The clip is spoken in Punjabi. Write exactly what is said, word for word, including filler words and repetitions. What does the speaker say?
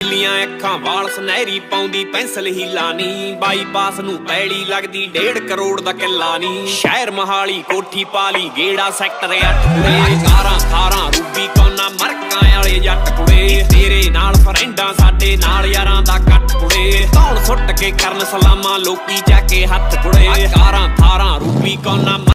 ਲੀਆਂ ਅੱਖਾਂ ਵਾਲ ਸੁਨਹਿਰੀ ਪਾਉਂਦੀ ਪੈਨਸਲ ਹੀਲਾ ਨੀ ਬਾਈਪਾਸ ਨੂੰ ਪੈੜੀ ਲੱਗਦੀ ਡੇਢ ਕਰੋੜ ਦਾ ਕਿੱਲਾ ਨੀ ਸ਼ਹਿਰ ਮਹਾਲੀ ਕੋਠੀ ਪਾਲੀ ਗੇੜਾ ਸੈਕਟਰ ਅੱਠ ਕੁੜੇ ਕਾਰਾਂ ਖਾਰਾਂ ਰੂਬੀ ਕੋਨਾ ਮਰਕਾਂ ਵਾਲੇ ਜੱਟ ਕੁੜੇ ਤੇਰੇ ਨਾਲ ਫਰੈਂਡਾਂ ਸਾਡੇ ਨਾਲ ਯਾਰਾਂ ਦਾ ਕੱਟ ਕੁੜੇ ਧੌਣ ਸੁੱਟ ਕੇ ਕਰਨ ਸਲਾਮਾਂ ਲੋਕੀ ਜਾ ਕੇ ਹੱਥ ਕੁੜੇ ਕਾਰਾਂ ਖਾਰਾਂ ਰੂਬੀ ਕੋਨਾ